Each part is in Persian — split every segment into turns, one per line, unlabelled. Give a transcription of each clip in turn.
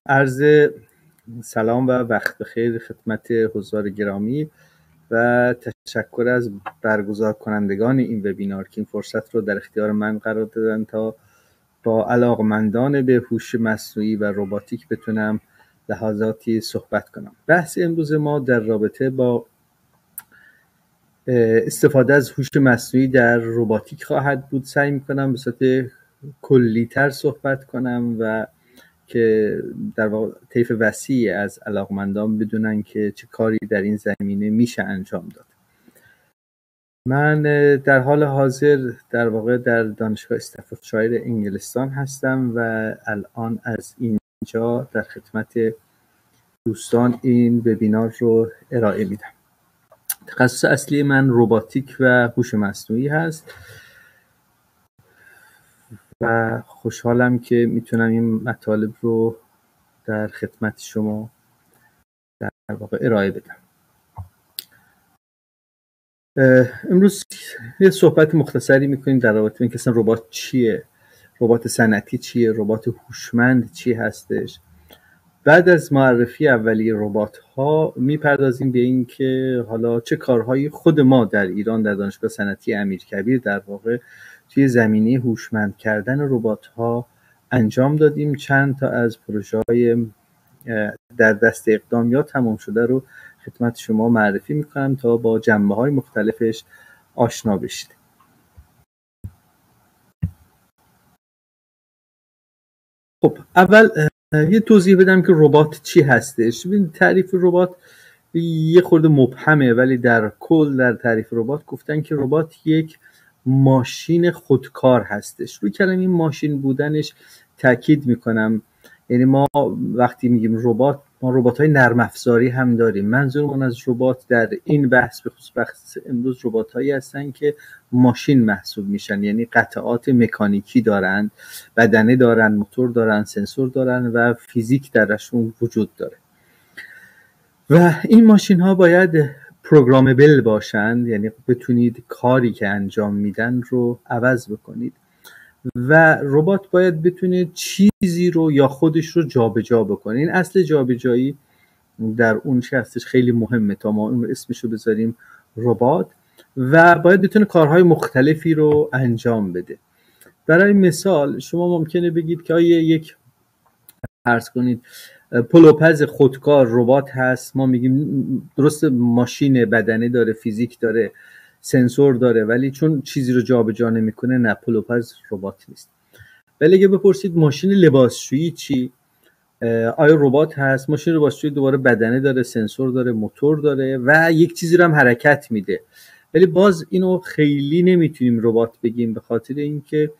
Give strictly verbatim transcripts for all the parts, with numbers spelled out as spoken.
عرض سلام و وقت بخیر خدمت حضار گرامی و تشکر از برگزار کنندگان این وبینار که این فرصت رو در اختیار من قرار دادن تا با علاقمندان به هوش مصنوعی و رباتیک بتونم لحظاتی صحبت کنم. بحث امروز ما در رابطه با استفاده از هوش مصنوعی در رباتیک خواهد بود. سعی میکنم به صورت کلی‌تر صحبت کنم و که در واقع طیف وسیع از علاقمندان بدونن که چه کاری در این زمینه میشه انجام داد. من در حال حاضر در واقع در دانشگاه استفوردشایر انگلستان هستم و الان از اینجا در خدمت دوستان این وبینار رو ارائه میدم. تخصص اصلی من رباتیک و هوش مصنوعی هست و خوشحالم که میتونم این مطالب رو در خدمت شما در واقع ارائه بدم. امروز یه صحبت مختصری میکنیم در رابطه با اینکه اصلا ربات چیه، ربات صنعتی چیه، ربات هوشمند چی هستش. بعد از معرفی اولیه ربات ها میپردازیم به این که حالا چه کارهایی خود ما در ایران در دانشگاه صنعتی امیرکبیر در واقع توی زمینه هوشمند کردن ربات ها انجام دادیم. چند تا از پروژه های در دست اقدام یا تمام شده رو خدمت شما معرفی میکنم تا با جنبه های مختلفش آشنا بشید. خب اول یه توضیح بدم که ربات چی هستش. ببین تعریف ربات یه خورده مبهمه، ولی در کل در تعریف ربات گفتن که ربات یک ماشین خودکار هستش. روی کلمه ماشین بودنش تاکید میکنم. یعنی ما وقتی میگیم ربات، ما ربات‌های نرم افزاری هم داریم. منظورمون از ربات در این بحث به خصوص بحث امروز ربات‌هایی هستن که ماشین محسوب میشن، یعنی قطعات مکانیکی دارن، بدنه دارن، موتور دارن، سنسور دارن و فیزیک درشون وجود داره. و این ماشین ها باید پروگرامبل باشند، یعنی بتونید کاری که انجام میدن رو عوض بکنید و ربات باید بتونه چیزی رو یا خودش رو جابجا بکنه. این اصل جابجایی در اون چه هستش خیلی مهمه تا ما اون اسمش رو بذاریم ربات، و باید بتونه کارهای مختلفی رو انجام بده. برای مثال شما ممکنه بگید که آیا یک فرض کنید پلوپز خودکار ربات هست، ما میگیم درست ماشین بدنه داره، فیزیک داره، سنسور داره، ولی چون چیزی رو جابجا نمیکنه نه، پلوپز ربات نیست. ولی اگه بپرسید ماشین لباسشویی چی، آیا ربات هست؟ ماشین لباسشویی دوباره بدنه داره، سنسور داره، موتور داره و یک چیزی رو هم حرکت میده، ولی باز اینو خیلی نمیتونیم ربات بگیم به خاطر اینکه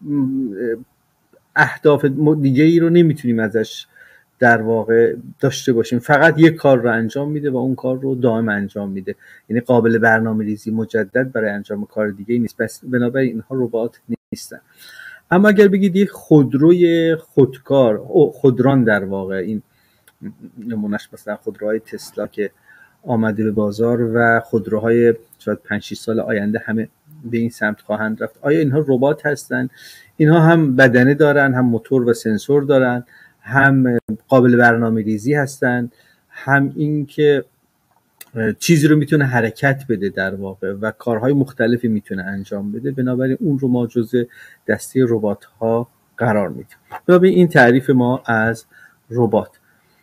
اهداف دیگه ای رو نمیتونیم ازش در واقع داشته باشیم. فقط یک کار رو انجام میده و اون کار رو دائم انجام میده، یعنی قابل برنامه ریزی مجدد برای انجام کار دیگه ای نیست. پس بنابراین اینها ربات نیستن. اما اگر بگید یک خودروی خودکار، خودران در واقع، این نمونهش مثلا خودروهای تسلا که آمده به بازار و خودروهای شاید پنج شش سال آینده همه به این سمت خواهند رفت، آیا اینها ربات هستن؟ اینها هم بدنه دارن، هم موتور و سنسور دارن، هم قابل برنامه ریزی هستن، هم این که چیزی رو میتونه حرکت بده در واقع و کارهای مختلفی میتونه انجام بده. بنابراین اون رو ما جزء دسته ربات ها قرار میدیم. بنابراین این تعریف ما از ربات.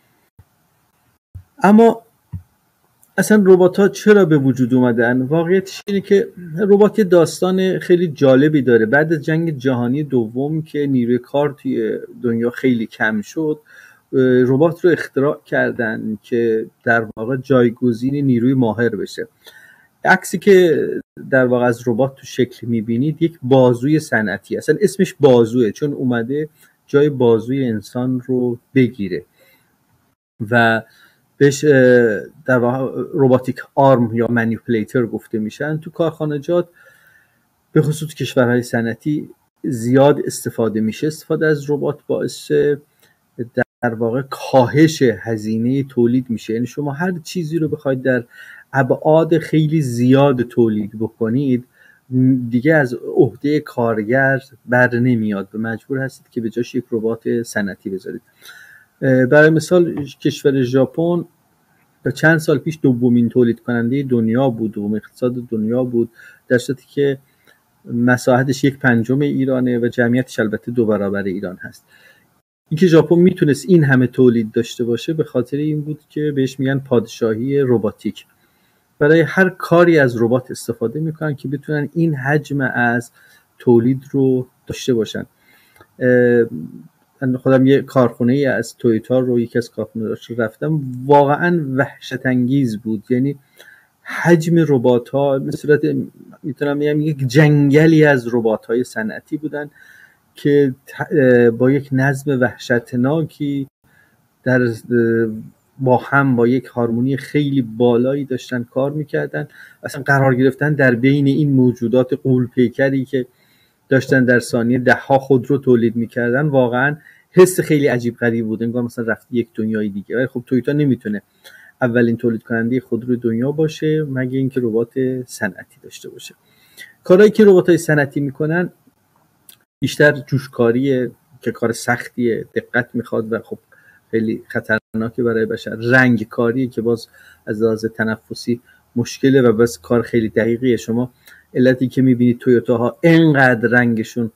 اما اصلا ربات ها چرا به وجود اومدن؟ واقعیتش اینه که ربات داستان خیلی جالبی داره. بعد از جنگ جهانی دوم که نیروی کار توی دنیا خیلی کم شد، ربات رو اختراع کردن که در واقع جایگزین نیروی ماهر بشه. عکسی که در واقع از ربات تو شکل میبینید یک بازوی صنعتی، اصلا اسمش بازوه چون اومده جای بازوی انسان رو بگیره و بهش در واقع روباتیک آرم یا منیپولیتر گفته میشن. تو کارخانجات به خصوص کشورهای صنعتی زیاد استفاده میشه. استفاده از ربات باعث در واقع کاهش هزینه تولید میشه. یعنی شما هر چیزی رو بخواید در ابعاد خیلی زیاد تولید بکنید دیگه از عهده کارگر بر نمیاد، به مجبور هستید که به جاش یک ربات صنعتی بذارید. برای مثال کشور ژاپن تا چند سال پیش دومین تولید کننده دنیا بود، دوم اقتصاد دنیا بود، در صورتی که مساحتش یک پنجم ایرانه و جمعیتش البته دو برابر ایران هست. اینکه ژاپن میتونست این همه تولید داشته باشه به خاطر این بود که بهش میگن پادشاهی رباتیک. برای هر کاری از ربات استفاده میکنن که بتونن این حجم از تولید رو داشته باشن. من خودم یه کارخونه ای از تویوتا رو یکی از کارخونه‌هاش رفتم، واقعا وحشت انگیز بود. یعنی حجم ربات ها به صورت میتونم بگم یک جنگلی از ربات های صنعتی بودن که با یک نظم وحشتناکی در با هم با یک هارمونی خیلی بالایی داشتن کار میکردن. اصلا قرار گرفتن در بین این موجودات غول‌پیکری که داشتن در ثانیه ده ها خودرو تولید میکردن واقعا حس خیلی عجیب غریب بود، انگار مثلا رفتی یک دنیای دیگه. ولی خب تویوتا نمیتونه اولین تولید کننده خودرو دنیا باشه مگه اینکه ربات صنعتی داشته باشه. کارهایی که ربات‌های صنعتی میکنن بیشتر جوشکاریه که کار سختیه، دقت میخواد و خب خیلی خطرناکه برای بشر. رنگ کاریه که باز از لحاظ تنفسی مشکله و بس کار خیلی دقیقیه. شما علتی که میبینید تویوتا ها اینقدر رنگشون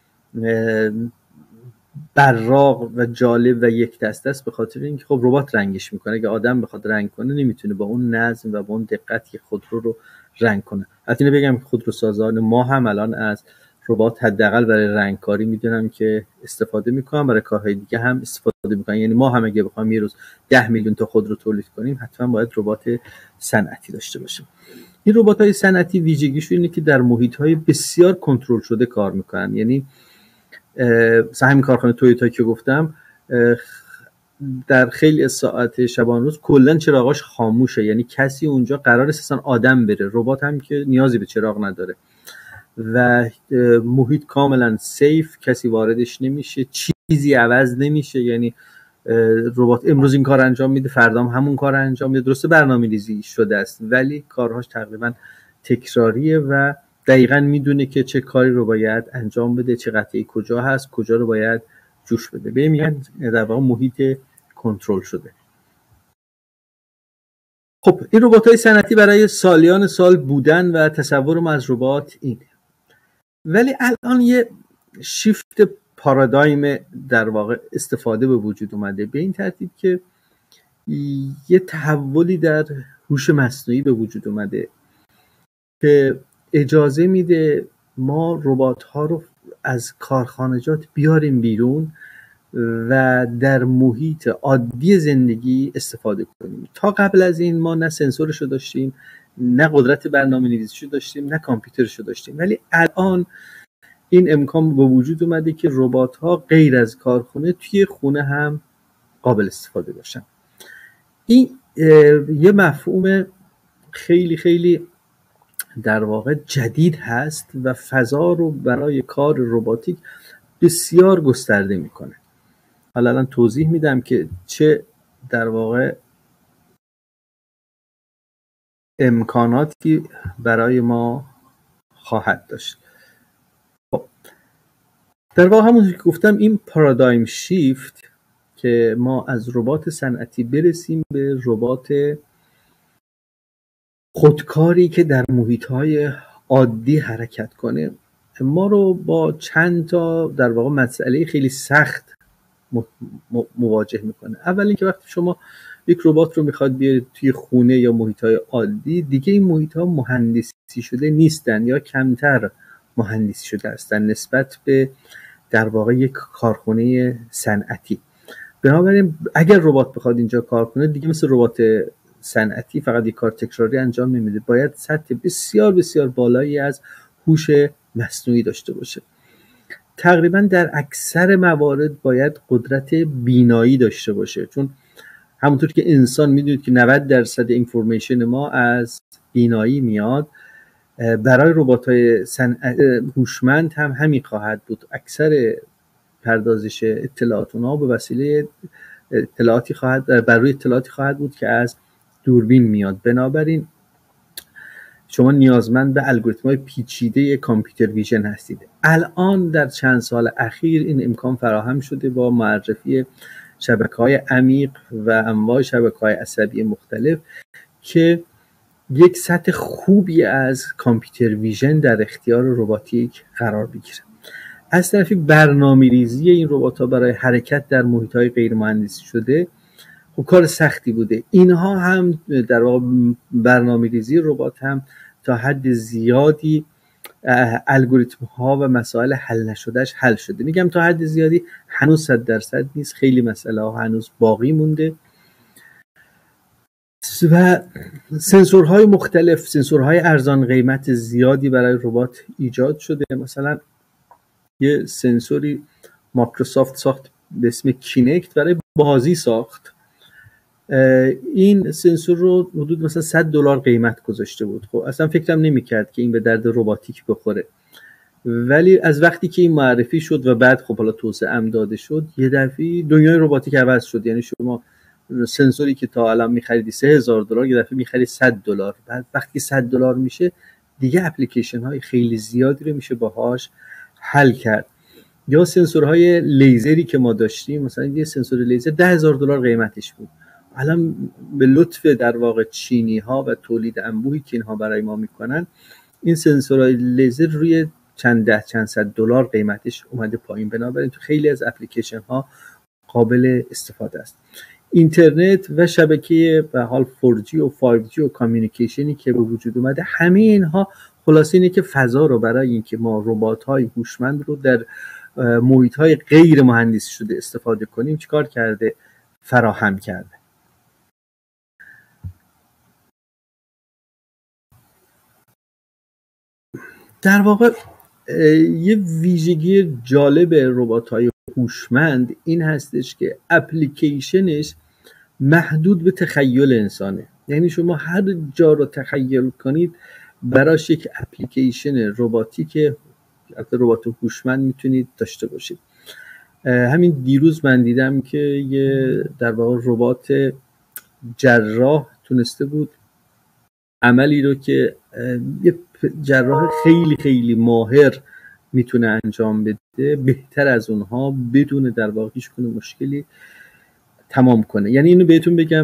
براق و جالب و یک دست است به خاطر اینکه خب ربات رنگش میکنه. اگه آدم بخواد رنگ کنه نمیتونه با اون نظم و با اون دقت که خودرو رو رنگ کنه. البته بگم که خودروسازان ما هم الان از ربات حداقل برای رنگکاری میدونم که استفاده میکنن، برای کارهای دیگه هم استفاده میکنن. یعنی ما هم اگه بخوایم یه روز ده میلیون تا خودرو تولید کنیم حتما باید ربات صنعتی داشته باشیم. این ربات‌های صنعتی ویژگیشون اینه که در محیط‌های بسیار کنترل شده کار میکنن. یعنی مثلا همین کارخانه تویوتا که گفتم در خیلی از ساعات شبان روز کلا چراغاش خاموشه، یعنی کسی اونجا قرار اساسا آدم بره، ربات هم که نیازی به چراغ نداره و محیط کاملا سیف، کسی واردش نمیشه، چیزی عوض نمیشه. یعنی ربات امروز این کار انجام میده فردا هم همون کار انجام میده. درسته برنامه‌ریزی شده است ولی کارهاش تقریبا تکراریه و دقیقاً میدونه که چه کاری رو باید انجام بده، چه قطعه کجا هست، کجا رو باید جوش بده. به میگن در واقع محیط کنترل شده. خب این ربات‌های صنعتی برای سالیان سال بودن و تصور ما از ربات اینه. ولی الان یه شیفت پارادایم در واقع استفاده به وجود اومده به این ترتیب که یه تحولی در هوش مصنوعی به وجود اومده که اجازه میده ما ربات ها رو از کارخانجات بیاریم بیرون و در محیط عادی زندگی استفاده کنیم. تا قبل از این ما نه سنسورشو داشتیم، نه قدرت برنامه نویسیشو داشتیم، نه کامپیوترشو داشتیم. ولی الان این امکان به وجود اومده که ربات ها غیر از کارخونه توی خونه هم قابل استفاده باشن. این یه مفهوم خیلی خیلی در واقع جدید هست و فضا رو برای کار رباتیک بسیار گسترده میکنه. حالا الان توضیح میدم که چه در واقع امکاناتی برای ما خواهد داشت. خب در واقع همون که گفتم این پارادایم شیفت که ما از ربات صنعتی برسیم به ربات خودکاری که در محیط‌های عادی حرکت کنه ما رو با چند تا در واقع مسئله خیلی سخت مواجه میکنه. اول اینکه وقتی شما یک ربات رو میخواد بیارید توی خونه یا محیط‌های عادی، دیگه این محیط‌ها مهندسی شده نیستن یا کمتر مهندسی شده هستن نسبت به در واقع یک کارخونه صنعتی. بنابراین اگر ربات بخواد اینجا کار کنه دیگه مثل ربات صنعتی فقط یک کار تکراری انجام نمیده، باید سطح بسیار بسیار بالایی از هوش مصنوعی داشته باشه. تقریبا در اکثر موارد باید قدرت بینایی داشته باشه، چون همونطور که انسان میدونید که نود درصد اینفورمیشن ما از بینایی میاد. برای ربات‌های هوشمند هم همین خواهد بود. اکثر پردازش اطلاعات اونها به وسیله اطلاعاتی خواهد بر روی اطلاعاتی خواهد بود که از دوربین میاد. بنابراین شما نیازمند به الگوریتم‌های پیچیده کامپیوتر ویژن هستید. الان در چند سال اخیر این امکان فراهم شده با معرفی شبکه‌های عمیق و انواع شبکه‌های عصبی مختلف که یک سطح خوبی از کامپیوتر ویژن در اختیار رباتیک قرار بگیره. از طرفی برنامه‌ریزی این ربات‌ها برای حرکت در محیط‌های غیر مهندسی شده خب کار سختی بوده. اینها هم در واقع برنامه‌ریزی ربات هم تا حد زیادی الگوریتم ها و مسائل حل نشدهش حل شده. میگم تا حد زیادی، هنوز صد درصد نیست، خیلی مسئله ها هنوز باقی مونده و سنسورهای مختلف، سنسورهای ارزان قیمت زیادی برای ربات ایجاد شده. مثلا یه سنسوری مایکروسافت ساخت به اسم کینکت برای بازی ساخت. این سنسور رو حدود مثلا صد دلار قیمت گذاشته بود. خب اصلا فکرم نمی‌کرد که این به درد رباتیک بخوره، ولی از وقتی که این معرفی شد و بعد خب حالا توسعه ام داده شد، یه دفعه دنیای رباتیک عوض شد. یعنی شما سنسوری که تا الان می‌خریدی سه هزار دلار، یه دفعه می‌خری صد دلار. بعد وقتی صد دلار میشه دیگه اپلیکیشن های خیلی زیادی رو میشه باهاش حل کرد. یا سنسورهای لیزری که ما داشتیم، مثلا یه سنسور لیزر ده هزار دلار قیمتش بود، الان به لطف در واقع چینی ها و تولید انبوهی که اینها برای ما میکنن، این سنسورهای لیزر روی چند ده چند صد دلار قیمتش اومده پایین. بنابراین تو خیلی از اپلیکیشن ها قابل استفاده است. اینترنت و شبکه به حال فور جی و فایو جی و کامیونیکیشنی که به وجود اومده، همه اینها خلاصه اینه که فضا رو برای اینکه ما ربات‌های هوشمند رو در محیط‌های غیر مهندسی شده استفاده کنیم چیکار کرده؟ فراهم کرده. در واقع یه ویژگی جالب ربات‌های هوشمند این هستش که اپلیکیشنش محدود به تخیل انسانه. یعنی شما هر جا رو تخیل کنید براش یک اپلیکیشن رباتیک، البته ربات هوشمند میتونید داشته باشید. همین دیروز من دیدم که یه در واقع ربات جراح تونسته بود عملی رو که یه جراح خیلی خیلی ماهر میتونه انجام بده بهتر از اونها بدون در واقع هیچ گونه مشکلی تمام کنه. یعنی اینو بهتون بگم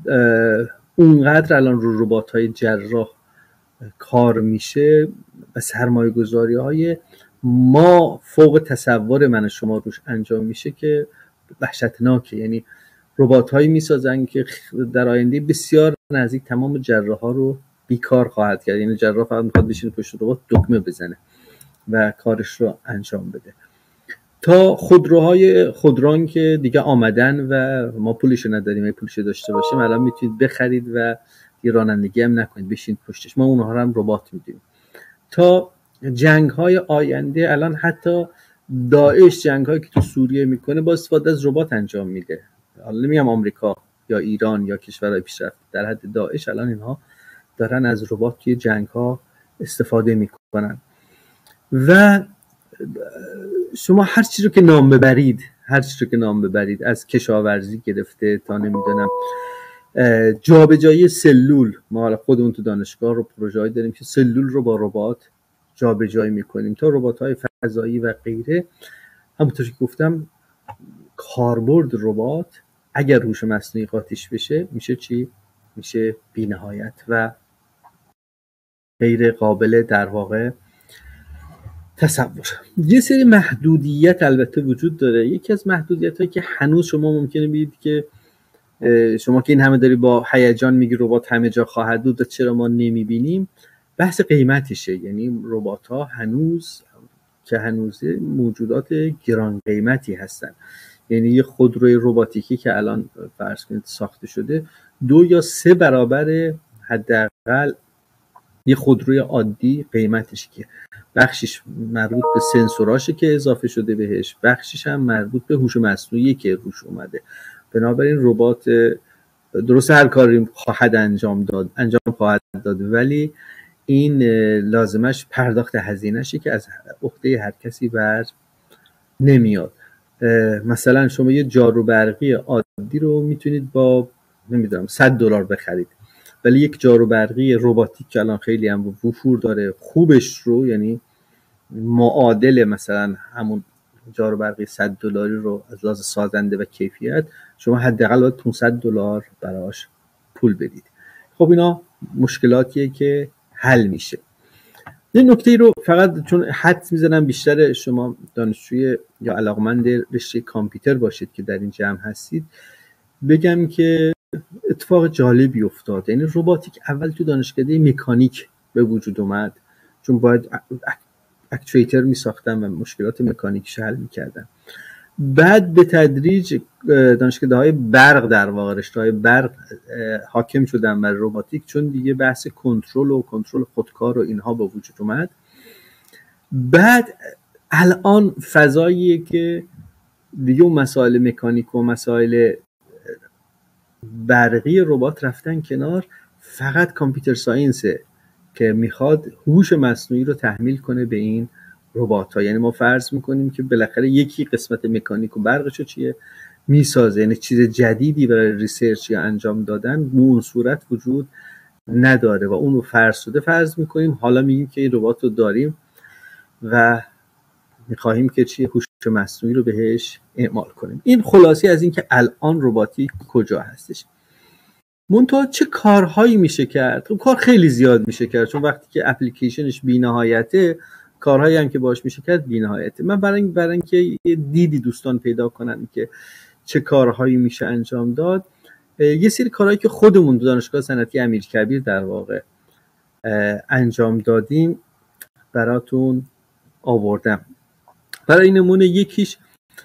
اونقدر الان رو ربات‌های جراح کار میشه و سرمایه گذاری های ما فوق تصور من شما روش انجام میشه که وحشتناکه. یعنی ربات هایی میسازن که در آینده بسیار نزدیک تمام جراح ها رو بیکار خواهد کرد. یعنی جراح فقط میخواد بشینه پشت ربات دکمه بزنه و کارش رو انجام بده. تا خودروهای خودران که دیگه آمدن و ما پولش نداریم، اگه پولش داشته باشیم الان میتونید بخرید و یه رانندگی هم نکنید، بشین پشتش، ما اونها رو هم ربات میدیم. تا جنگ های آینده، الان حتی داعش جنگ هایی که تو سوریه میکنه با استفاده از ربات انجام میده. حالا نمیگم آمریکا یا ایران یا کشورهای پیشرفته، در حد داعش الان اینها دارن از ربات توی جنگ ها استفاده میکنن. و شما هر چیزی رو که نام ببرید، هر چیزی رو که نام ببرید، از کشاورزی گرفته تا نمیدونم جابجایی سلول، ما حالا خودمون تو دانشگاه رو پروژه‌ای داریم که سلول رو با ربات جابجایی میکنیم، تا ربات‌های فضایی و غیره. همونطور که گفتم کاربرد ربات اگر هوش مصنوعی قاطیش بشه میشه چی؟ میشه بی‌نهایت و غیر قابل در واقع تصور. یه سری محدودیت البته وجود داره. یکی از محدودیت‌هایی که هنوز شما ممکنه بگید که شما که این همه داری با هیجان میگی ربات همه جا خواهد بود، چرا ما نمیبینیم؟ بحث قیمتشه. یعنی ربات‌ها هنوز که هنوز موجودات گران قیمتی هستن. یعنی یه خودروی رباتیکی که الان فرض کنید ساخته شده دو یا سه برابر حداقل یه خودروی عادی قیمتش، که بخشش مربوط به سنسوراشه که اضافه شده بهش، بخشش هم مربوط به هوش مصنوعی که روش اومده. بنابراین ربات درست هر کاری خواهد انجام داد انجام خواهد داد، ولی این لازمش پرداخت هزینه‌شه که از عهده هر کسی بر نمیاد. مثلا شما یه جارو برقی عادی رو میتونید با نمیدونم صد دلار بخرید، ولی یک جارو برقی رباتیک که الان خیلی هم وفور داره خوبش رو، یعنی معادل مثلا همون جارو برقی صد دلاری رو از لحاظ سازنده و کیفیت شما حداقل باید پانصد دلار براش پول بدید. خب اینا مشکلاتیه که حل میشه. یه نکته رو فقط چون حد میزنم بیشتر شما دانشجوی یا علاقمند رشته کامپیوتر باشید که در این جمع هستید، بگم که اتفاق جالبی افتاد. یعنی رباتیک اول تو دانشکده مکانیک به وجود اومد، چون باید اکچویتر می ساختن و مشکلات مکانیکش حل می کردن. بعد به تدریج دانشکده های برق در واقع رشته های برق حاکم شدن بر رباتیک، چون دیگه بحث کنترل و کنترل خودکار و اینها به وجود اومد. بعد الان فضاییه که دیگه اون مسائل مکانیک و مسائل برقی ربات رفتن کنار، فقط کامپیوتر ساینسه که میخواد هوش مصنوعی رو تحمیل کنه به این ربات ها. یعنی ما فرض میکنیم که بالاخره یکی قسمت مکانیک و برقشو چیه میسازه، یعنی چیز جدیدی برای ریسرچ یا انجام دادن به اون صورت وجود نداره و اون رو فرسوده فرض میکنیم. حالا میگیم که این ربات رو داریم و میخواهیم که چیه هوش مصنوعی رو بهش اعمال کنیم. این خلاصی از این که الان رباتیک کجا هستش. منتها چه کارهایی میشه کرد؟ خب کار خیلی زیاد میشه کرد، چون وقتی که اپلیکیشنش بی‌نهایته، کارهایی هم که باش میشه کرد بی‌نهایته. من برای برای اینکه یه دیدی دوستان پیدا کنن که چه کارهایی میشه انجام داد، یه سری کارهایی که خودمون تو دانشگاه صنعتی امیرکبیر در واقع انجام دادیم براتون آوردم. برای نمونه یکیش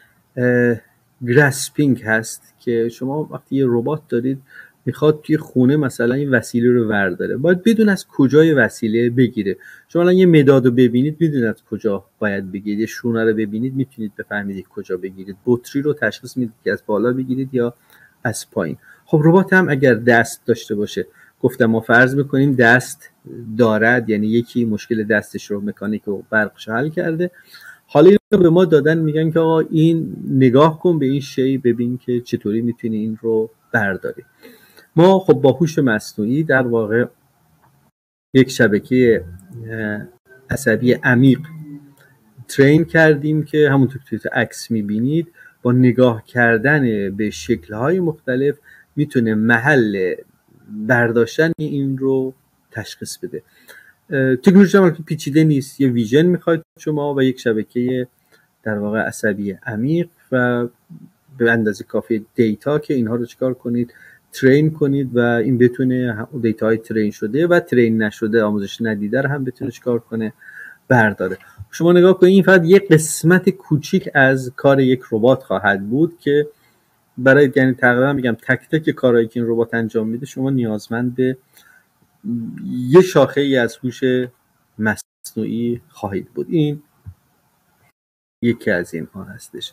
گراسپینگ هست که شما وقتی یه ربات دارید میخواد توی خونه مثلا یه وسیله رو ورداره، باید بدون از کجای وسیله بگیره. شما الان یه مداد رو ببینید میدونید از کجا باید بگیرید، یه شونه رو ببینید میتونید بفهمید کجا بگیرید، بطری رو تشخیص میدید که از بالا بگیرید یا از پایین. خب ربات هم اگر دست داشته باشه، گفتم ما فرض میکنیم دست دارد، یعنی یکی مشکل دستش رو مکانیک و برقش حل کرده، حالا اینو به ما دادن میگن که آقا این نگاه کن به این شی، ببین که چطوری میتونی این رو برداری. ما خب با هوش مصنوعی در واقع یک شبکه عصبی عمیق ترین کردیم که همونطور که تو عکس میبینید با نگاه کردن به شکل‌های مختلف میتونه محل برداشتن این رو تشخیص بده. تکنولوژی هم پیچیده نیست، یه ویژن میخواید شما و یک شبکه در واقع عصبی عمیق و به اندازه کافی دیتا که اینها رو چیکار کنید ترین کنید و این بتونه دیتاهای ترین شده و ترین نشده آموزش ندیده رو هم بتونه چیکار کنه برداره. شما نگاه کنید این فقط یک قسمت کوچیک از کار یک ربات خواهد بود که برای یعنی تقریبا میگم تک تک کارهایی که این ربات انجام میده شما نیازمند به یه شاخه ای از هوش مصنوعی خواهید بود. این یکی از اینها هستش.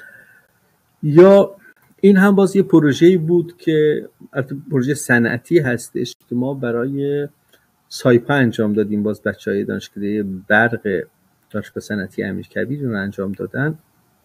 یا این هم باز یه پروژه‌ای بود که پروژه صنعتی هستش که ما برای سایپا انجام دادیم، باز بچهای دانشکده برق دانشگاه صنعتی امیرکبیر رو انجام دادن.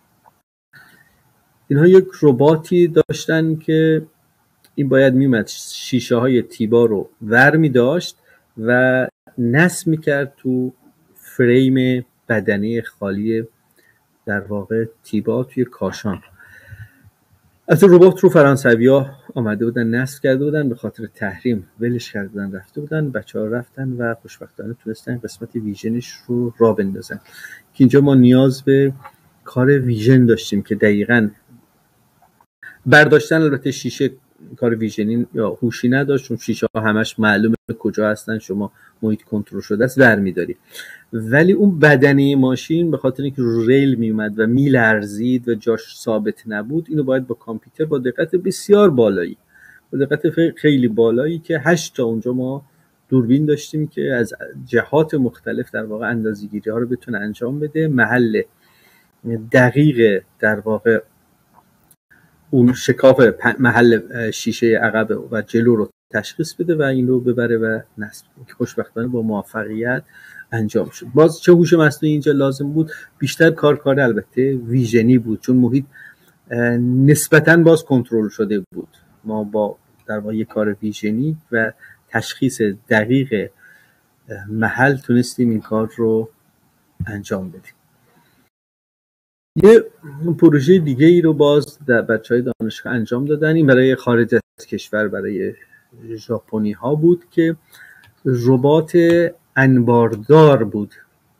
اینها یک رباتی داشتن که این باید میمد شیشه های تیبا رو ور می داشت و نصب می کرد تو فریم بدنه خالی در واقع تیبا توی کاشان. از ربات رو فرانسوی ها آمده بودن نصب کرده بودن، به خاطر تحریم ولش کرده بودن رفته بودن، بچه ها رفتن و خوشبختانه تونستن قسمت ویژنش رو را بندازن که اینجا ما نیاز به کار ویژن داشتیم که دقیقاً برداشتن البته شیشه کار ویژنی یا هوشی نداشت، چون شیشه ها همش معلومه کجا هستن، شما محیط کنترل شده است در می‌داری، ولی اون بدنه ماشین به خاطر اینکه رو ریل میومد و میلرزید و جاش ثابت نبود، اینو باید با کامپیوتر با دقت بسیار بالایی با دقت خیلی بالایی که هشت تا اونجا ما دوربین داشتیم که از جهات مختلف در واقع اندازه‌گیری ها رو بتونه انجام بده، محل دقیق در واقع اون شکاف محل شیشه عقب و جلو رو تشخیص بده و این رو ببره و نصب کنه که خوشبختانه با موفقیت انجام شد. باز چه هوش مصنوعی اینجا لازم بود؟ بیشتر کار کار البته ویژنی بود، چون محیط نسبتاً باز کنترل شده بود. ما با در واقع یک کار ویژنی و تشخیص دقیق محل تونستیم این کار رو انجام بدیم. یه پروژه دیگه ای رو باز در بچهای دانشگاه انجام دادن. این برای خارج از کشور، برای ژاپنی ها بود که ربات انباردار بود.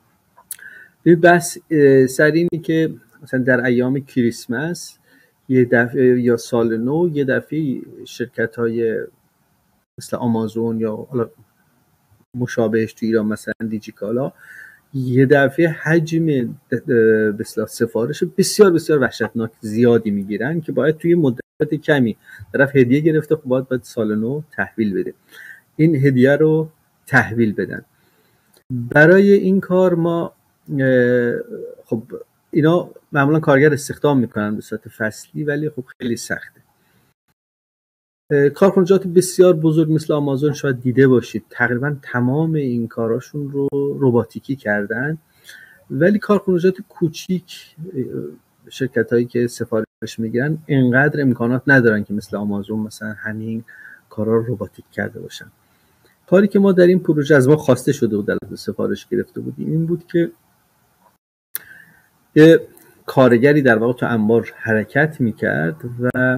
بس سر اینی که مثلا در ایام کریسمس یه دفعه یا سال نو یه دفعه شرکت های مثل آمازون یا حالا مشابهش تو ایران مثلا دیجیکالا یه دفعه حجم به اصطلاح سفارش بسیار بسیار وحشتناک زیادی میگیرن که باید توی مدت کمی طرف هدیه گرفته، خب باید باید سال نو تحویل بده، این هدیه رو تحویل بدن. برای این کار ما خب اینا معمولا کارگر استخدام میکنن به صورت فصلی، ولی خب خیلی سخته. کارخانجات بسیار بزرگ مثل آمازون شاید دیده باشید تقریبا تمام این کاراشون رو رباتیکی کردن، ولی کارخانجات کوچیک، شرکت هایی که سفارش میگیرن اینقدر امکانات ندارن که مثل آمازون مثلا همین کارا رو رباتیک کرده باشن. کاری که ما در این پروژه از ما خواسته شده و در سفارش گرفته بودیم این بود که یه کارگری در واقع تو انبار حرکت میکرد و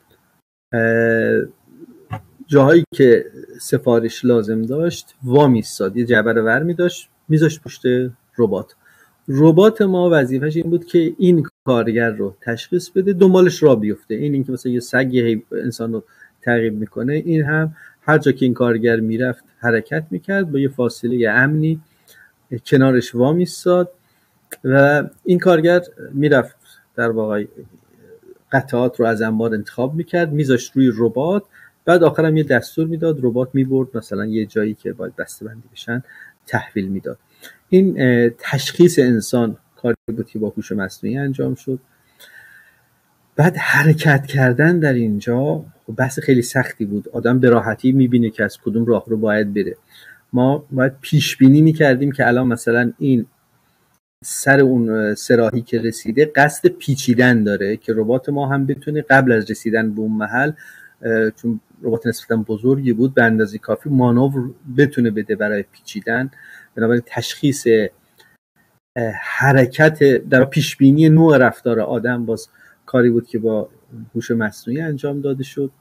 جاهایی که سفارش لازم داشت وا میستاد، یه جعبه رو ور میداشت میذاشت پشت ربات. ربات ما وظیفش این بود که این کارگر رو تشخیص بده، دنبالش را بیفته. این اینکه مثلا یه سگ یه انسان رو تعقیب میکنه، این هم هر جا که این کارگر میرفت حرکت میکرد با یه فاصله امنی کنارش وا میستاد و این کارگر میرفت در واقع قطعات رو از انبار انتخاب میکرد میذاشت روی ربات، بعد آخرم یه دستور میداد ربات میبرد مثلا یه جایی که باید بسته‌بندی بشن تحویل میداد. این تشخیص انسان کاری بود که با هوش مصنوعی انجام شد. بعد حرکت کردن در اینجا بحث خیلی سختی بود، آدم به راحتی میبینه که از کدوم راه رو باید بره. ما باید پیش بینی میکردیم که الان مثلا این سر اون سراحی که رسیده قصد پیچیدن داره که ربات ما هم بتونه قبل از رسیدن به اون محل، چون ربات نسبتاً بزرگی بود، به اندازه کافی مانور بتونه بده برای پیچیدن. بنابراین تشخیص حرکت در پیش بینی نوع رفتار آدم باز کاری بود که با هوش مصنوعی انجام داده شد.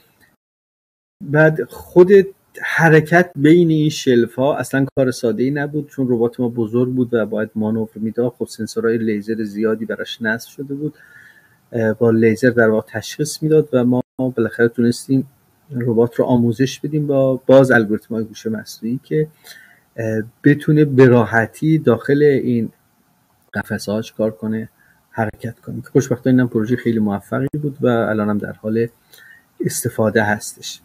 بعد خود حرکت بین این شلف ها اصلا کار ساده ای نبود، چون ربات ما بزرگ بود و باید مانور میداد. خب سنسورهای لیزر زیادی براش نصب شده بود، با لیزر در واقع تشخیص میداد و ما بالاخره تونستیم ربات رو آموزش بدیم با باز الگوریتم‌های هوش مصنوعی که بتونه به راحتی داخل این قفسه‌ها کار کنه، حرکت کنه. خوشبختانه اینم پروژه خیلی موفقی بود و الان هم در حال استفاده هستش.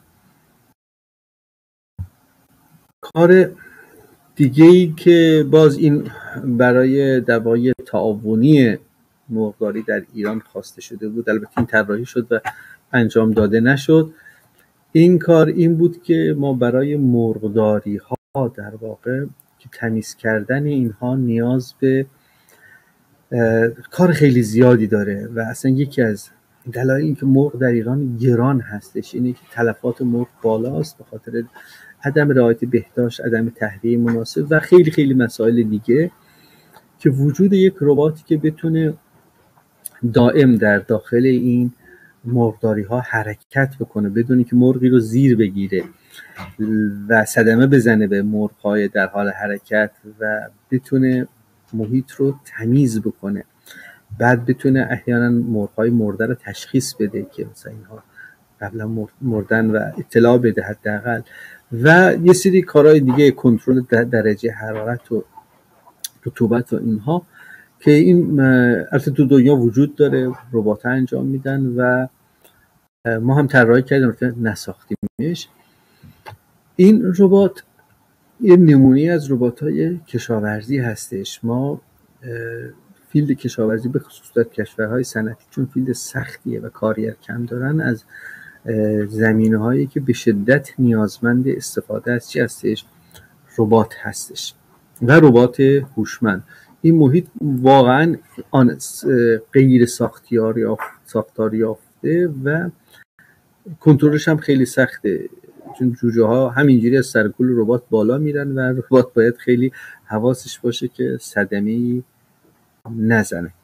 کار دیگه‌ای که باز این برای دوای تعاونی مرغداری در ایران خواسته شده بود، البته این طراحی شد و انجام داده نشد. این کار این بود که ما برای مرغداری ها در واقع که تمیز کردن اینها نیاز به کار خیلی زیادی داره و اصلا یکی از دلایل این که مرغ در ایران گران هستش اینه که تلفات مرغ بالاست به خاطر عدم رعایت بهداشت، عدم تهویه مناسب و خیلی خیلی مسائل دیگه، که وجود یک رباتی که بتونه دائم در داخل این مرغداری ها حرکت بکنه بدون که مرغی رو زیر بگیره و صدمه بزنه به مرغ های در حال حرکت و بتونه محیط رو تمیز بکنه، بعد بتونه احیانا مرغ های مرده رو تشخیص بده که مثلا اینها قبلا مردن و اطلاع بده حداقل، و یه سری کارهای دیگه، کنترل درجه حرارت و رطوبت و اینها که این البته تو دنیا وجود داره، ربات‌ها انجام میدن و ما هم طراحی کردیم البته نساختیمش. این ربات یه نمونه از ربات‌های کشاورزی هستش. ما فیلد کشاورزی به خصوص در کشورهای صنعتی چون فیلد سختیه و کارگر کم دارن، از زمینه‌هایی که به شدت نیازمند استفاده از چی هستش؟ ربات هستش و ربات هوشمند. این محیط واقعا آن غیر ساختیار یا ساختار یافته و کنترلش هم خیلی سخته، چون جوجه ها همینجوری از سرکول ربات بالا میرن و ربات باید خیلی حواسش باشه که صدمه‌ای نزنه.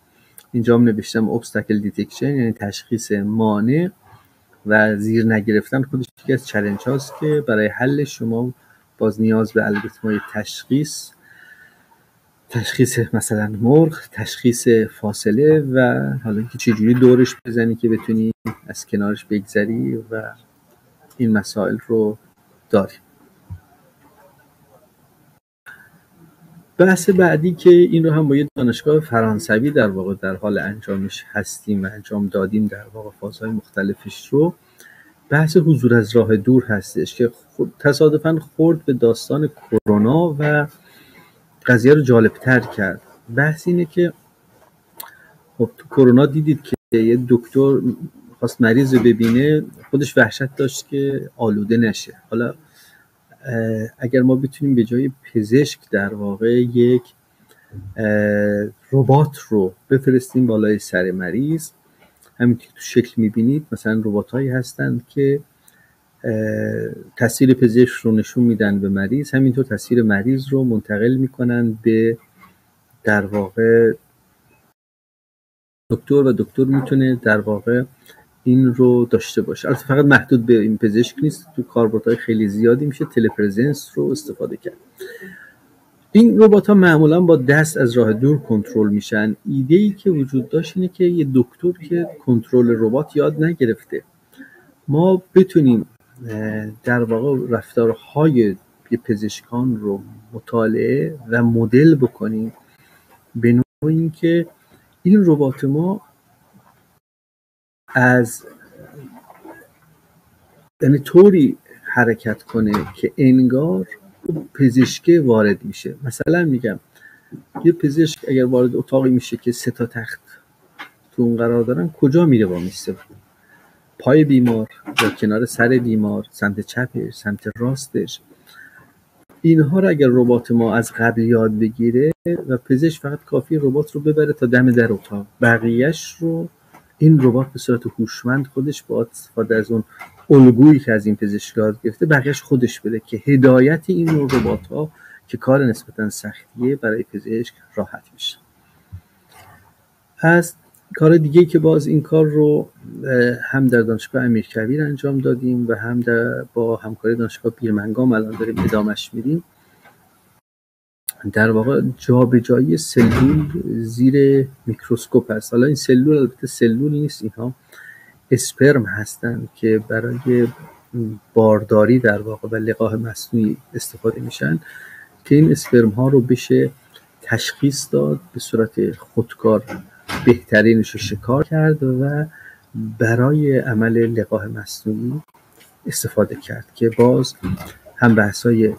اینجا هم نوشتم obstacle detection، یعنی تشخیص مانع و زیر نگرفتن خودش یکی از چالش هاست که برای حل شما باز نیاز به الگوریتم‌های تشخیص تشخیص مثلا مرغ، تشخیص فاصله و حالا که چجوری دورش بزنی که بتونی از کنارش بگذری و این مسائل رو داری. بحث بعدی که این رو هم با یه دانشگاه فرانسوی در واقع در حال انجامش هستیم و انجام دادیم در واقع فازهای مختلفش رو، بحث حضور از راه دور هستش که تصادفاً خورد به داستان کرونا و قضیه رو جالبتر کرد. بحث اینه که خب تو کرونا دیدید که یه دکتر خواست مریض رو ببینه، خودش وحشت داشت که آلوده نشه. حالا اگر ما بتونیم به جای پزشک در واقع یک ربات رو بفرستیم بالای سر مریض، همینطور که تو شکل میبینید مثلا ربات هایی هستن که تصویر پزشک رو نشون میدن به مریض، همینطور تصویر مریض رو منتقل میکنن به در واقع دکتر و دکتر میتونه در واقع این رو داشته باشه. البته فقط محدود به این پزشک نیست، تو کاربردهای خیلی زیادی میشه تلپرزنس رو استفاده کرد. این ربات‌ها معمولا با دست از راه دور کنترل میشن. ایده‌ای که وجود داشت اینه که یه دکتر که کنترل ربات یاد نگرفته، ما بتونیم در واقع رفتارهای پزشکان رو مطالعه و مدل بکنیم به نوعی این که این ربات ما از یعنی طوری حرکت کنه که انگار پزشک وارد میشه. مثلا میگم یه پزشک اگر وارد اتاقی میشه که سه تا تخت تو اون قرار دارن، کجا میره با میسته؟ پای بیمار یا کنار سر بیمار، سمت چپش، سمت راستش. اینها رو اگر ربات ما از قبل یاد بگیره و پزشک فقط کافی ربات رو ببره تا دم در اتاق، بقیهش رو این ربات به صورت هوشمند خودش با استفاده از اون الگویی که از این پزشک یاد گرفته بقیهش خودش بده، که هدایت این نوع ربات ها که کار نسبتا سختیه برای پزشک راحت میشه. از کار دیگه که باز این کار رو هم در دانشگاه امیرکبیر انجام دادیم و هم در با همکاری دانشگاه بیرمنگام الان داریم ادامهش میدیم، در واقع جابجایی سلول زیر میکروسکوپ هست. حالا این سلول البته سلول نیست، اینها اسپرم هستن که برای بارداری در واقع و لقاح مصنوعی استفاده میشن که این اسپرم ها رو بشه تشخیص داد، به صورت خودکار بهترینش رو شکار کرد و برای عمل لقاح مصنوعی استفاده کرد که باز هم بحثای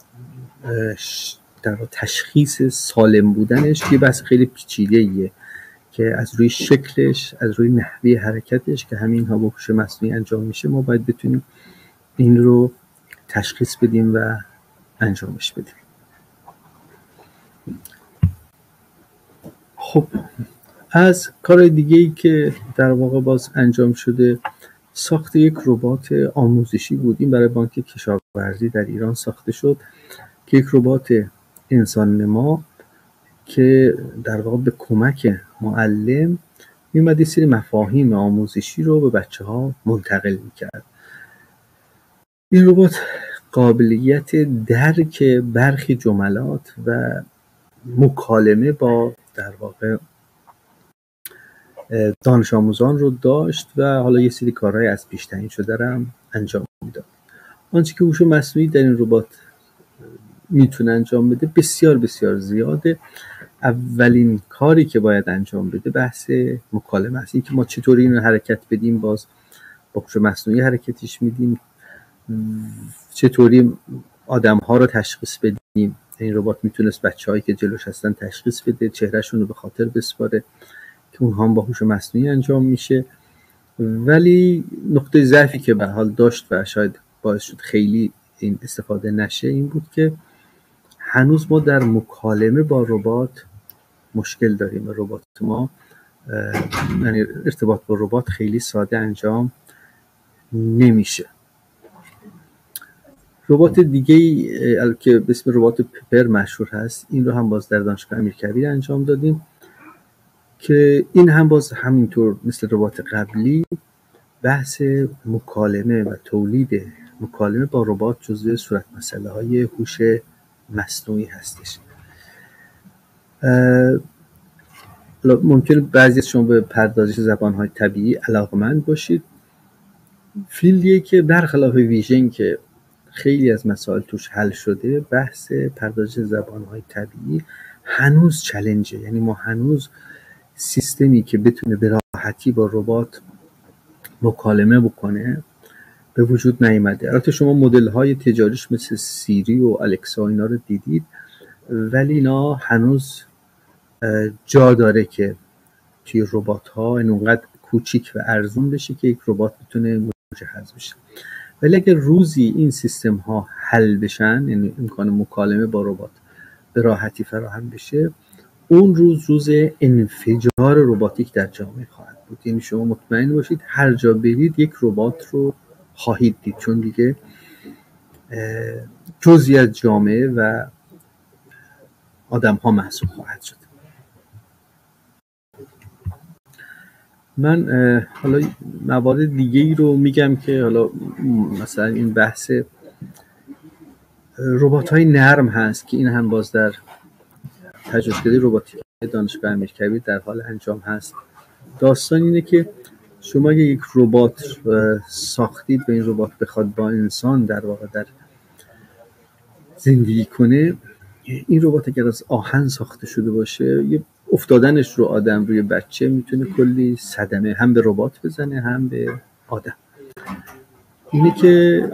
در تشخیص سالم بودنش که بحث خیلی پیچیده‌ایه که از روی شکلش، از روی نحوه حرکتش که همین ها با هوش مصنوعی انجام میشه، ما باید بتونیم این رو تشخیص بدیم و انجامش بدیم. خب از کار دیگه‌ای که در واقع باز انجام شده، ساخت یک ربات آموزشی بود. این برای بانک کشاورزی در ایران ساخته شد که یک ربات انسان نما که در واقع به کمک معلم میومد یه سری مفاهیم آموزشی رو به بچه ها منتقل میکرد. این ربات قابلیت درک برخی جملات و مکالمه با در واقع دانش آموزان رو داشت و حالا یه سری کارهای از پیش تعیین شده رو هم انجام میداد. آنچه که هوش مصنوعی در این ربات میتونه انجام بده بسیار بسیار زیاده. اولین کاری که باید انجام بده بحث مکالمه است. این که ما چطوری این رو حرکت بدیم، باز با هوش مصنوعی حرکتش میدیم، چطوری آدم ها رو تشخیص بدیم. این ربات میتونست بچه هایی که جلوش هستن تشخیص بده، چهرهشون رو به خاطر بسپاره که اونها هم با هوش مصنوعی انجام میشه. ولی نقطه ضعفی که به حال داشت و شاید باعث شد خیلی این استفاده نشه این بود که هنوز ما در مکالمه با ربات مشکل داریم و ربات ما یعنی ارتباط با ربات خیلی ساده انجام نمیشه. ربات دیگه ای که به اسم ربات پپر مشهور هست، این رو هم باز در دانشگاه امیرکبیر انجام دادیم که این هم باز همینطور مثل ربات قبلی بحث مکالمه و تولید مکالمه با ربات جزو صورت مسئله های هوش مصنوعی هستش. ممکنه بعضی از شما به پردازش زبان‌های طبیعی علاقمند باشید. فیلدیه که برخلاف ویژن که خیلی از مسائل توش حل شده، بحث پردازش زبان‌های طبیعی هنوز چالنجه. یعنی ما هنوز سیستمی که بتونه به راحتی با ربات مکالمه بکنه به وجود نیامده. البته شما مدل‌های تجاریش مثل سیری و الکسا اینا رو دیدید، ولی اینا هنوز جا داره که توی ربات‌ها اینقدر کوچیک و ارزون بشه که یک ربات بتونه مجهز بشه. ولی اگر روزی این سیستم ها حل بشن، یعنی امکان مکالمه با ربات به راحتی فراهم بشه، اون روز روز انفجار رباتیک در جامعه خواهد بود. یعنی شما مطمئن باشید هر جا برید یک ربات رو خواهید دید، چون دیگه جزئی از جامعه و آدم ها محسوب خواهد شد. من حالا موارد دیگه ای رو میگم که حالا مثلا این بحث ربات های نرم هست که این هم باز در پژوهشکده رباتیک دانشگاه امیرکبیر در حال انجام هست. داستان اینه که شما اگه یک ربات ساختید و این ربات بخواد با انسان در واقع در زندگی کنه، این ربات اگر از آهن ساخته شده باشه، یه افتادنش رو آدم روی بچه میتونه کلی صدمه هم به ربات بزنه هم به آدم. اینه که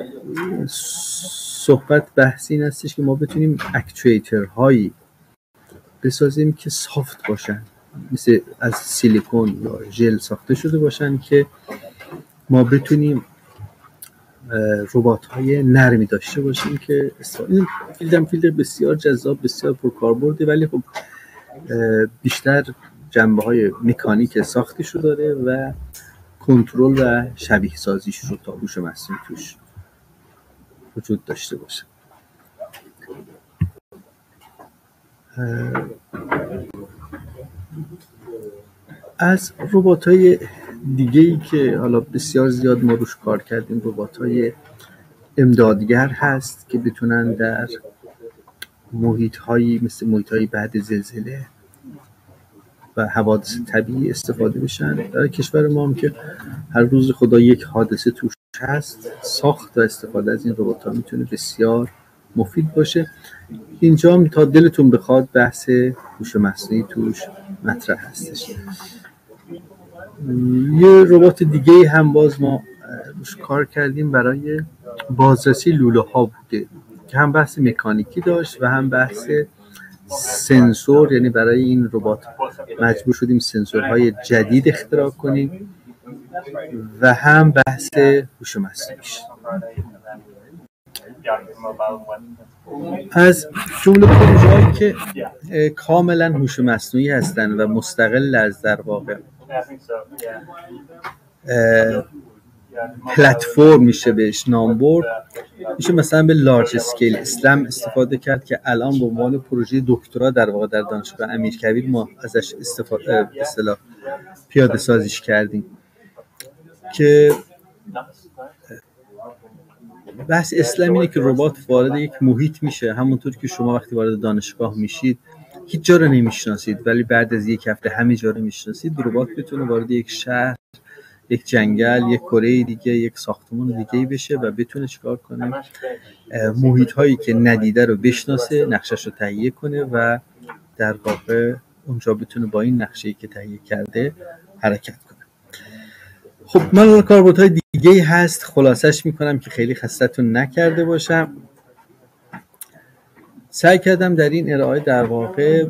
صحبت بحث این هستش که ما بتونیم اکچویترهایی بسازیم که سافت باشن، مثل از سیلیکون یا ژل ساخته شده باشن که ما بتونیم ربات های نرمی داشته باشیم که این فیلدم فیلد بسیار جذاب، بسیار پرکاربرده، ولی خب بیشتر جنبه های مکانیک ساختیش رو داره و کنترل و شبیه سازیش رو تا هوش مصنوعی توش وجود داشته باشه. از ربات‌های دیگه‌ای که حالا بسیار زیاد ما روش کار کردیم، ربات‌های امدادگر هست که بتونن در محیط‌هایی مثل محیط‌های بعد زلزله و حوادث طبیعی استفاده بشن. در کشور ما هم که هر روز خدا یک حادثه توش هست، ساخت و استفاده از این ربات‌ها میتونه بسیار مفید باشه. اینجا هم تا دلتون بخواد بحث هوش مصنوعی توش مطرح هستش. یه ربات دیگه هم باز ما روش کار کردیم برای بازرسی لوله ها بوده که هم بحث مکانیکی داشت و هم بحث سنسور. یعنی برای این ربات مجبور شدیم سنسورهای جدید اختراع کنیم و هم بحث هوش مصنوعیش. از جمله پروژه‌هایی که کاملا هوش مصنوعی هستن و مستقل از در واقع پلتفرم میشه بهش نام برد، میشه مثلا به لارج اسکیل اسلم استفاده کرد که الان به عنوان پروژه دکترا در واقع در دانشگاه امیرکبیر ما ازش استفاده به اصطلاح پیاده سازیش کردیم. که بحث اسلم اینه که ربات وارد یک محیط میشه، همونطور که شما وقتی وارد دانشگاه میشید هیچ جا رو نمیشناسید، ولی بعد از یک هفته همه جا رو میشناسید. ربات بتونه وارد یک شهر، یک جنگل، یک کره دیگه، یک ساختمان دیگه بشه و بتونه چیکار کنه؟ محیط هایی که ندیده رو بشناسه، نقشش رو تهیه کنه و در واقع اونجا بتونه با این نقشه‌ای که تهیه کرده حرکت کنه. خب من کاربردهای دیگه هست، خلاصش میکنم که خیلی خستتون نکرده باشم. سعی کردم در این ارائه در واقع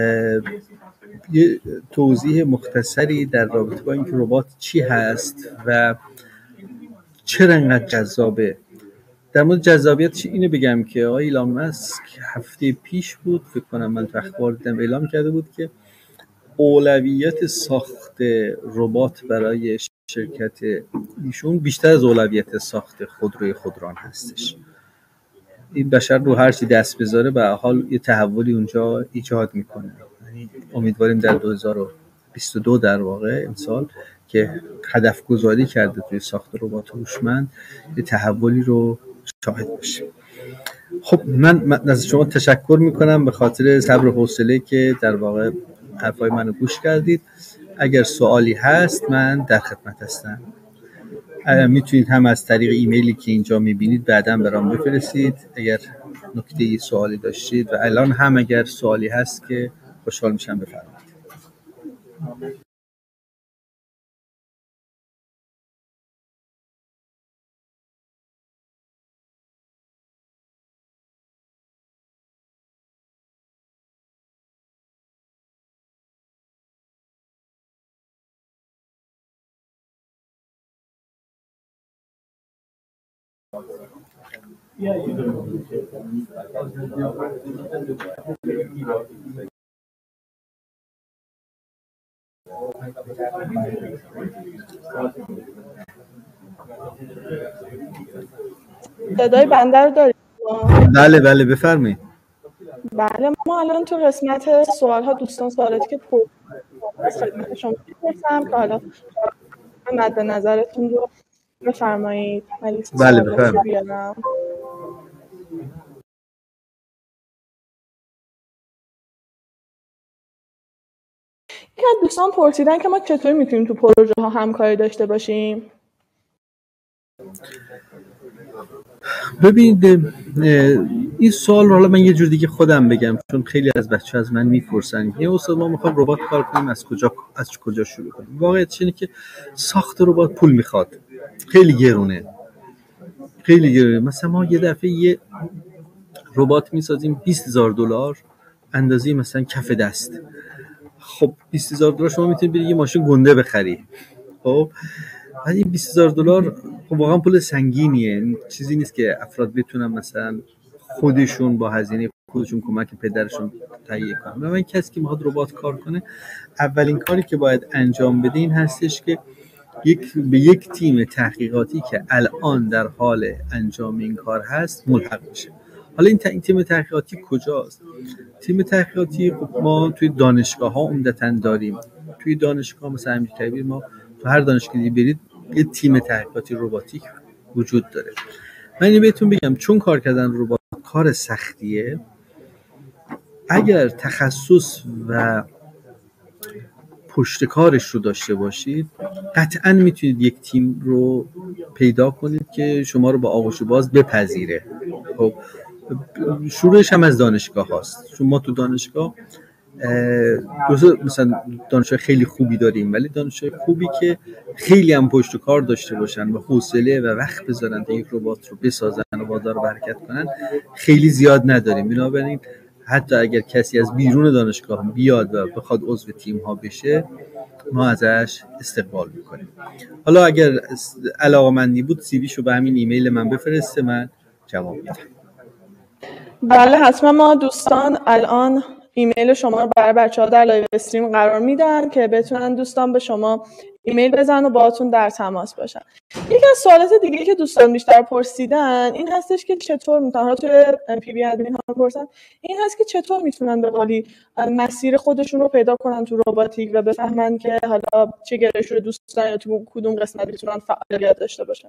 یه توضیح مختصری در رابطه با اینکه ربات چی هست و چرا انقدر جذابه. در مورد جذابیتش اینو بگم که آقای ایلان مسک هفته پیش بود فکر کنم، من تو اخبار دیدم اعلام کرده بود که اولویت ساخت ربات برای شرکت ایشون بیشتر از اولویت ساخت خودروی خودران هستش. این بشر رو هر چی دست بذاره به حال یه تحولی اونجا ایجاد میکنه. یعنی امیدواریم در دو هزار و بیست و دو در واقع امسال که هدف گذاری کرده توی ساخت ربات هوشمند یه تحولی رو شاهد باشیم. خب من از شما تشکر میکنم به خاطر صبر و حوصله که در واقع حرفای منو گوش کردید. اگر سوالی هست من در خدمت هستم. میتونید هم از طریق ایمیلی که اینجا میبینید بعداً برام بفرستید اگر نکته سوالی داشتید، و الان هم اگر سوالی هست که خوشحال میشم بفرمایید.
صدای بنده رو دارید؟
بله بله بفرمایید.
بله ما الان تو قسمت سوال ها دوستان سوالاتی که از خدمت شما می‌پرسم که حالا مد نظرتون رو بفرمایید.
بله بفرمایید.
یکی از دوستان پرسیدن که ما چطور میتونیم تو پروژه ها همکاری داشته باشیم؟
ببینید این سوال رو حالا من یه جور دیگه خودم بگم، چون خیلی از بچه از من میپرسن یه استاد ما میخوام ربات کار کنیم از کجا از کجا شروع کنیم. واقعیتش اینه که ساخت ربات پول میخواد، خیلی گرونه خیلی گرونه. مثلا ما یه دفعه یه ربات میسازیم بیست هزار دلار، اندازه مثلا کف دست. خب بیست هزار دلار شما میتونید برید یه ماشین گنده بخری. خب بعد این بیست هزار دلار خب واقعا پول سنگینیه، چیزی نیست که افراد بتونن مثلا خودشون با هزینه خودشون کمک پدرشون تهیه کنن. و من کسی که میخواد ربات کار کنه اولین کاری که باید انجام بده این هستش که یک به یک تیم تحقیقاتی که الان در حال انجام این کار هست ملحق بشه. حالا این تیم تحقیقاتی کجاست؟ تیم تحقیقاتی ما توی دانشگاه ها عمدتاً داریم. توی دانشگاه مثلا امیرکبیر ما تو هر دانشگاهی برید یه تیم تحقیقاتی رباتیک وجود داره. من اینو بهتون بگم چون کار کردن ربات کار سختیه، اگر تخصص و پشت کارش رو داشته باشید قطعاً میتونید یک تیم رو پیدا کنید که شما رو با آغوش باز بپذیره. خب شروعش هم از دانشگاه هاست، چون ما تو دانشگاه مثلا دانشگاه خیلی خوبی داریم، ولی دانشگاه خوبی که خیلی هم پشت کار داشته باشن و حوصله و وقت بذارن تا یک ربات رو بسازن و وادار رو حرکت کنن خیلی زیاد نداریم. بنابراین حتی اگر کسی از بیرون دانشگاه بیاد و بخواد عضو تیم ها بشه ما ازش استقبال میکنیم. حالا اگر علاقه‌مندی بود سی ویشو به همین ایمیل من بفرسته، من جواب میدم.
بله حتما ما دوستان الان ایمیل شما رو برای بچه‌ها در لایو استریم قرار میدم که بتونن دوستان به شما ایمیل بزنن و باهاتون در تماس باشن. یکی از سوالات دیگه که دوستان بیشتر پرسیدن این هستش که چطور میتونن توی پی بی ادمین ها پرسن این هست که چطور میتونن به قولی مسیر خودشون رو پیدا کنن تو رباتیک و بفهمن که حالا چه گرایشی رو دوست دارن یا تو کدوم قسمت میتونن فعالیت داشته باشن.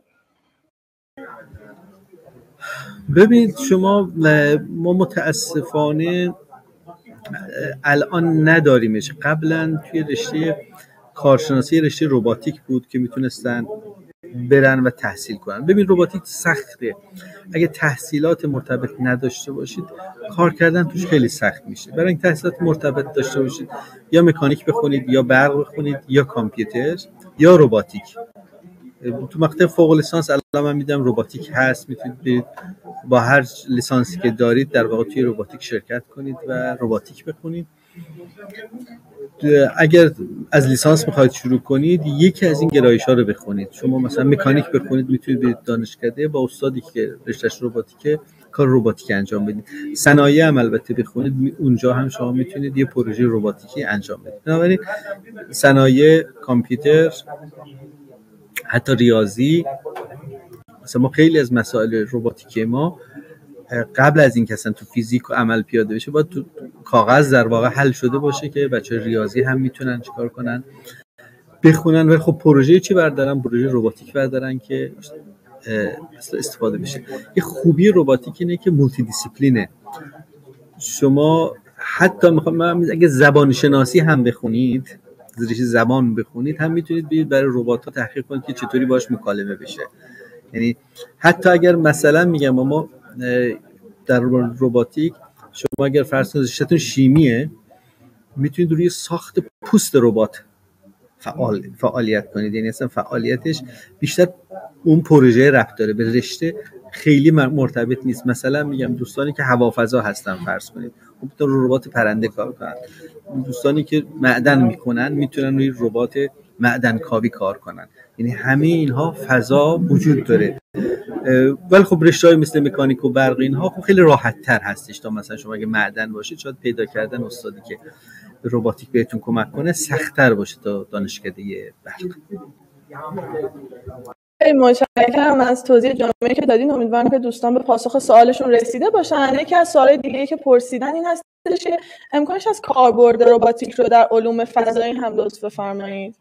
ببینید شما ما متاسفانه الان نداریمش. قبلا توی رشته کارشناسی رشته رباتیک بود که میتونستن برن و تحصیل کنن. ببین رباتیک سخته، اگه تحصیلات مرتبط نداشته باشید کار کردن توش خیلی سخت میشه. برای اینکه تحصیلات مرتبط داشته باشید یا مکانیک بخونید یا برق بخونید یا کامپیوتر یا رباتیک. تو مقطع فوق لیسانس الان من میدم رباتیک هست، میتونید برید با هر لیسانسی که دارید در واقع توی رباتیک شرکت کنید و رباتیک بخونید. اگر از لیسانس میخواید شروع کنید یکی از این گرایش‌ها رو بخونید. شما مثلا مکانیک بخونید میتونید برید دانشکده با استادی که رشته‌اش رباتیکه کار رباتیک انجام بدید. صنایع هم البته بخونید، اونجا هم شما میتونید یه پروژه رباتیکی انجام بدید. بنابراین صنایع، کامپیوتر، حتی ریاضی، مثلا ما خیلی از مسائل رباتیکی ما قبل از این که اصلا تو فیزیک و عمل پیاده بشه باید تو کاغذ در واقع حل شده باشه که بچه ریاضی هم میتونن چیکار کنن بخونن. ولی خب پروژه چی بردارن؟ پروژه رباتیک بردارن که استفاده بشه. یه خوبی رباتیک اینه که مولتی دیسیپلینه. شما حتی میخوام من اگه زبان شناسی هم بخونید، زیرش زبان بخونید، هم میتونید برید برای ربات‌ها تحقیق کنید که چطوری باهاش مکالمه بشه. یعنی حتی اگر مثلا میگم ما در رباتیک شما اگر فرض کنید رشته‌تون شیمیه، میتونید روی ساخت پوست ربات فعال فعالیت کنید. یعنی اصلا فعالیتش بیشتر اون پروژه ربط داره به رشته، خیلی مرتبط نیست. مثلا میگم دوستانی که هوافضا هستن فرض کنید میتونن رو ربات پرنده کار کنن، دوستانی که معدن میکنن میتونن روی ربات معدن کاوی کار کنن. یعنی همه اینها فضا وجود داره. ولی خب رشته‌های مثل مکانیک و برق اینها خب خیلی راحت تر هستش تا مثلا شما اگه معدن باشید شاید پیدا کردن استادی که رباتیک بهتون کمک کنه سخت‌تر باشه تا دانشکده برق.
خیلی متشکرم از توضیح جامعی که دادین. امیدوارم که دوستان به پاسخ سوالشون رسیده باشن. یکی از سوالای دیگه‌ای که پرسیدن این هستش که امکانش از کاربرد رباتیک رو در علوم فضایی هم لطف بفرمایید.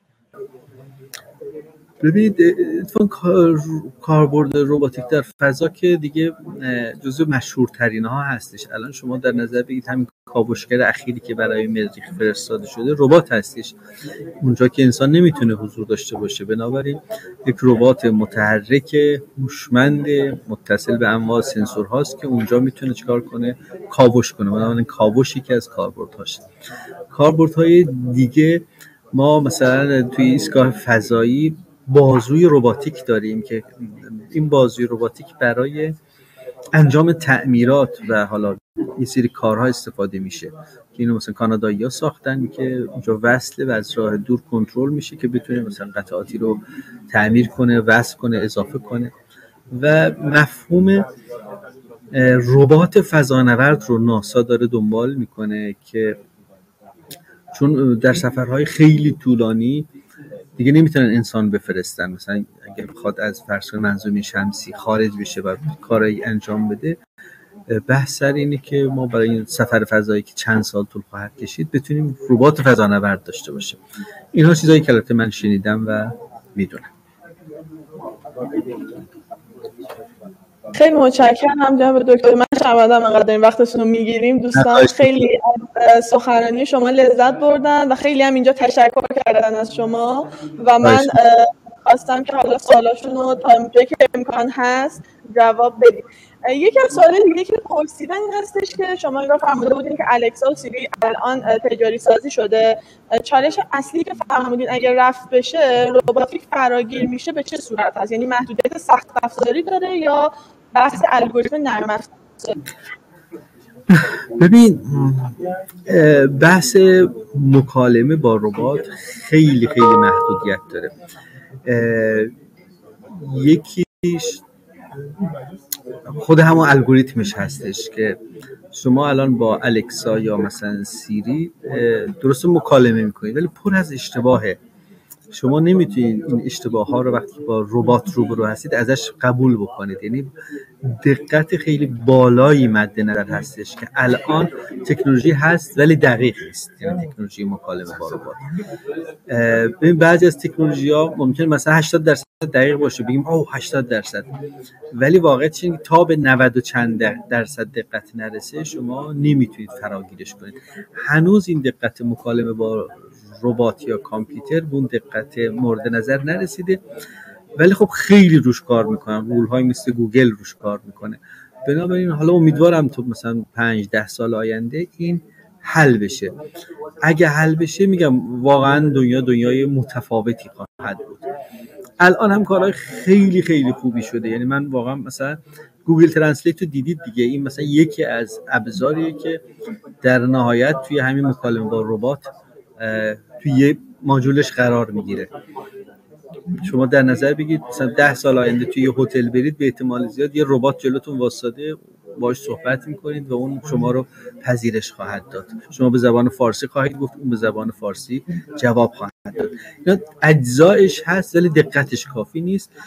ببینید اتفاقا کاربرد رباتیک در فضا که دیگه جزو مشهورترین ها هستش. الان شما در نظر بگیرید همین کاوشگر اخیری که برای مریخ فرستاده شده ربات هستش، اونجا که انسان نمیتونه حضور داشته باشه. بنابراین یک ربات متحرک هوشمند متصل به انواع سنسور هاست که اونجا میتونه چیکار کنه؟ کاوش کنه. بنابراین کاوشی که از کاربردهاش. کاربردهای دیگه ما مثلا توی ایستگاه فضایی بازوی رباتیک داریم که این بازوی رباتیک برای انجام تعمیرات و حالا یه سری کارها استفاده میشه که اینو مثلا کانادایی‌ها ساختن که اونجا وصله و از راه دور کنترل میشه که بتونه مثلا قطعاتی رو تعمیر کنه، وصل کنه، اضافه کنه. و مفهوم ربات فضانورد رو ناسا داره دنبال میکنه که چون در سفرهای خیلی طولانی دیگه نمیتونن انسان بفرستن، مثلا اگر بخواد از فرض منظومه شمسی خارج بشه و کارایی انجام بده، بحث سر اینه که ما برای این سفر فضایی که چند سال طول خواهد کشید بتونیم ربات فضانورد داشته باشیم. اینها چیزایی که البته من شنیدم و میدونم.
خیلی متشکرم جناب دکتر. من شرمندم انقدر این وقتتون رو میگیریم. دوستان خیلی از سخنرانی شما لذت بردن و خیلی هم اینجا تشکر کردن از شما و من خواستم که حالا سوالاشون رو تا اونجایی که امکان هست جواب بدید. یکی از سوالات دیگه که پرسیدن این هستش که شما این رو فرموده بودین که الکسا و سیری الان تجاری سازی شده. چالش اصلی که فرمودین اگر رفع بشه رباتیک فراگیر میشه به چه صورت هست؟ یعنی محدودیت سخت افزاری داره یا بحث الگوریتم نرم افزاری؟
ببین بحث مکالمه با ربات خیلی خیلی محدودیت داره. یکیش خود همون الگوریتمش هستش که شما الان با الکسا یا مثلا سیری درست مکالمه میکنید ولی پر از اشتباهه. شما نمیتونید این اشتباه ها رو وقتی با ربات روبرو هستید ازش قبول بکنید. یعنی دقت خیلی بالایی مد نظر هستش که الان تکنولوژی هست ولی دقیق نیست. یعنی تکنولوژی مکالمه با ربات. ببین بعضی از تکنولوژی ها ممکن مثلا هشتاد درصد دقیق باشه، بگیم اوه هشتاد درصد، ولی واقعیتش اینه که تا به نود و چند درصد دقت نرسه شما نمیتونید فراگیرش کنید. هنوز این دقت مکالمه با ربات یا کامپیوتر به اون دقت مورد نظر نرسیده، ولی خب خیلی روش کار میکنن. رول‌های مثل گوگل روش کار میکنه. بنابراین حالا امیدوارم تو مثلا پنج ده سال آینده این حل بشه. اگه حل بشه میگم واقعا دنیا دنیای متفاوتی خواهد بود. الان هم کارهای خیلی خیلی خوبی شده. یعنی من واقعا مثلا گوگل ترنسلیت رو دیدید دیگه، این مثلا یکی از ابزاریه که در نهایت توی همین مکالمه با ربات توی یه ماژولش قرار میگیره. شما در نظر بگیرید مثلا ده سال آینده توی یه هتل برید، به احتمال زیاد یه ربات جلوتون واسطه باهاش صحبت میکنید و اون شما رو پذیرش خواهد داد. شما به زبان فارسی خواهید گفت، اون به زبان فارسی جواب خواهد داد. اینا اجزایش هست ولی دقتش کافی نیست.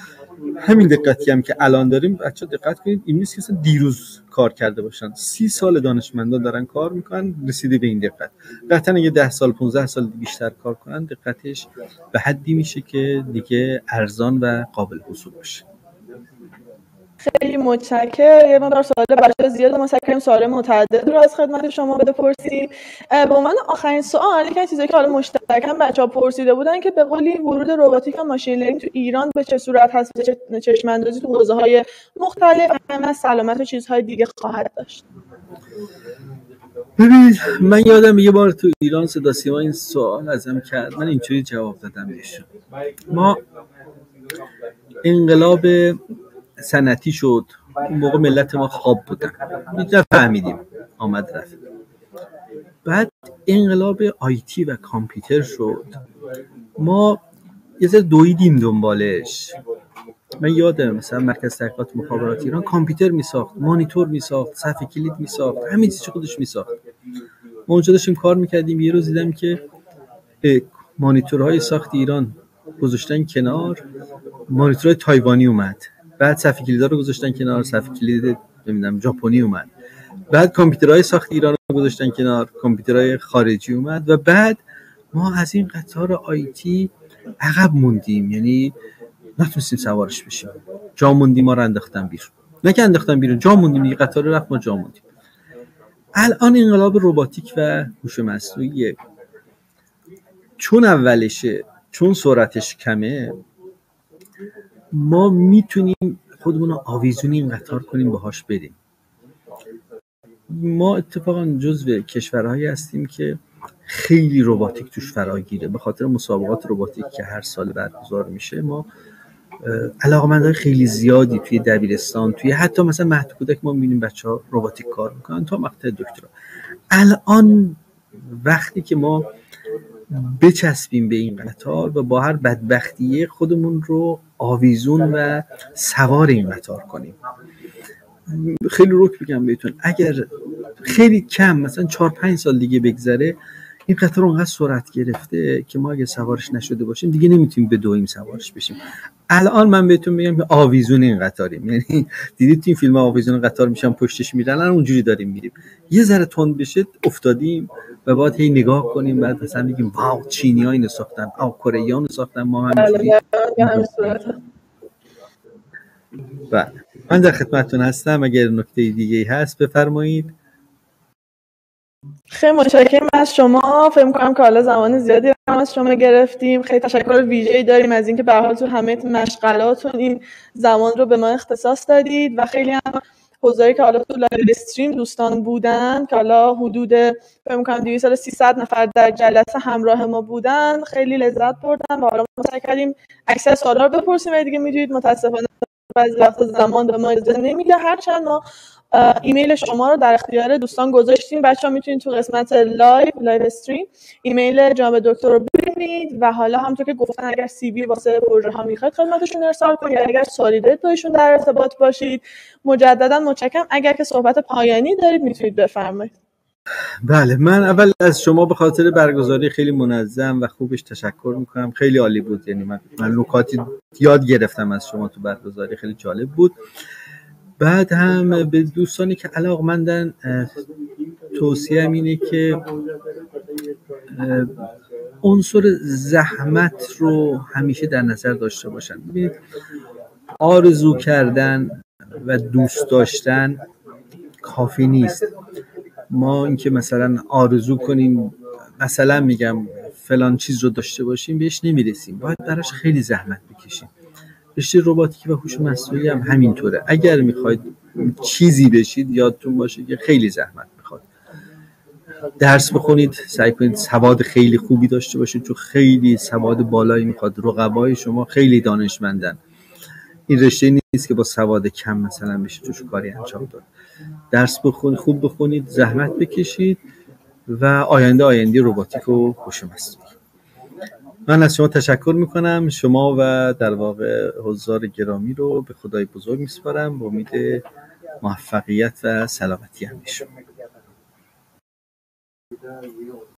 همین دقتی هم که الان داریم، بچه‌ها دقت کنید، این نیست که اصلا دیروز کار کرده باشن. سی سال دانشمندان دارن کار میکنن رسیده به این دقت. قطعا اگه ده سال پانزده سال بیشتر کار کنن دقتش به حدی میشه که دیگه ارزان و قابل حصول باشه.
خیلی متشکرم. یه مقدار سوال بچه‌ها زیاد، ما سعی کردیم سوال متعدد رو از خدمت شما بپرسیم. به عنوان آخرین سوال، یکی از چیزایی که حالا مشترکاً بچه‌ها پرسیده بودن که به قولی ورود رباتیک و ماشین لرنینگ تو ایران به چه صورت هست، چه چشم اندازی تو حوزه‌های مختلف هم سلامت و چیزهای دیگه خواهد داشت.
ببینید، من یادم یه بار تو ایران صدا سیما این سوال ازم کرد، من اینجوری جواب دادم بهشون. ما انقلاب صنعتی شد، اون موقع ملت ما خواب بودن، نفهمیدیم، آمد رفت. بعد انقلاب آیتی و کامپیوتر شد، ما یه ذره دویدیم دنبالش. من یادم مثلا مرکز تحقیقات مخابرات ایران کامپیوتر میساخت، مانیتور میساخت، صفحه کلید میساخت، همین چیزی خودش میساخت. ما اونجا داشتیم کار میکردیم، یه روز دیدم که مانیتورهای ساخت ایران گذاشتن کنار، مانیتورهای تایوانی اومد. بعد صفحه کلیدها رو گذاشتن کنار، صفحه کلید نمیدونم ژاپنی اومد. بعد کامپیوترهای ساخت ایران رو گذاشتن کنار، کامپیوترهای خارجی اومد. و بعد ما از این قطار آیتی عقب موندیم، یعنی نتونستیم سوارش بشیم، جا موندیم، ما رو انداختن بیرون. نه که انداختن بیرون، جا موندیم، یه قطار رفت ما جا موندیم. الان انقلاب رباتیک و هوش مصنوعی، چون اولشه، چون سرعتش کمه، ما میتونیم خودمون رو آویزونی این قطار کنیم، باهاش بریم. ما اتفاقا جزو کشورهایی هستیم که خیلی رباتیک توش فراگیره. به خاطر مسابقات رباتیک که هر سال برگزار میشه، ما علاقمندای خیلی زیادی توی دبیرستان، توی حتی مثلا مهد کودک ما میبینیم بچه‌ها رباتیک کار میکنن تا مقطع دکترا. الان وقتی که ما بچسبیم به این قطار و با هر بدبختیه خودمون رو آویزون و سوار این قطار کنیم. خیلی روک بگم بهتون، اگر خیلی کم مثلا چهار پنج سال دیگه بگذره، این قطار اونقدر سرعت گرفته که ما اگه سوارش نشده باشیم دیگه نمیتونیم به دویم سوارش بشیم. الان من بهتون میگم که آویزون این قطاریم، یعنی دیدید تو این فیلم آویزون قطار میشن پشتش میرن، الان اونجوری داریم میریم. یه ذره تند بشه افتادیم و بعد هی نگاه کنیم، بعد مثلا بگیم واو چینی‌ها اینو ساختن، آ کره‌ای‌ها اینو ساختن، ما همینجوری. بله، من در خدمتتون هستم، اگر نکته دیگه‌ای هست بفرمایید.
خیلی متشکرم از شما. فکر می‌کنم که حالا زمان زیادی هم از شما گرفتیم. خیلی تشکر ویژه‌ای داریم از اینکه به هر حال تو همه مشغلاتون این زمان رو به ما اختصاص دادید و خیلی هم حضاری که حالا تو لایو استریم دوستان بودن که حالا حدود فکر می‌کنم دویست تا سیصد نفر در جلسه همراه ما بودن، خیلی لذت بردن و حالا ما سعی کردیم اکثر سوالا رو بپرسیم و دیگه می‌دونید متأسفانه بعضی وقتا زمان به ما اجازه نمیده. هرچند ما ایمیل شما رو در اختیار دوستان گذاشتیم، بچه‌ها میتونید تو قسمت لایو لایو استریم ایمیل جناب دکتر رو ببینید و حالا همونطور که گفتن اگر سی وی واسه پروژه ها میخواید خدمتشون ارسال کنید یا اگر سوالی دارید با ایشون در ارتباط باشید. مجددا متشکرم. اگر که صحبت پایانی دارید میتونید بفرمایید.
بله، من اول از شما به خاطر برگزاری خیلی منظم و خوبش تشکر میکنم. خیلی عالی بود، یعنی من, من نکاتی یاد گرفتم از شما تو برگزاری، خیلی جالب بود. بعد هم به دوستانی که علاقمندن توصیه‌ام اینه که عنصر زحمت رو همیشه در نظر داشته باشن. ببینید، آرزو کردن و دوست داشتن کافی نیست. ما اینکه مثلا آرزو کنیم، مثلا میگم فلان چیز رو داشته باشیم، بهش نمیرسیم، باید براش خیلی زحمت بکشیم. رشته رباتیک و هوش مصنوعی هم همینطوره. اگر میخواید چیزی بشید یادتون باشه که خیلی زحمت میخواد. درس بخونید، سعی کنید سواد خیلی خوبی داشته باشید، چون خیلی سواد بالایی میخواد. رقبای شما خیلی دانشمندن. این رشته نیست که با سواد کم مثلا بشه توش کاری انجام داد. درس بخونید، خوب بخونید، زحمت بکشید و آینده آینده رباتیک و هوش مصنوعی. من از شما تشکر میکنم، شما و در واقع حضار گرامی رو به خدای بزرگ میسپارم، با امید موفقیت و سلامتی همیشه.